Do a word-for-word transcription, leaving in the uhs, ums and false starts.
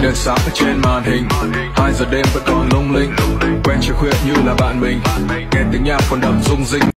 đèn sáng ở trên màn hình. Hai giờ đêm vẫn còn lung linh, quen chiều khuya như là bạn mình, nghe tiếng nhạc còn đậm rung rinh.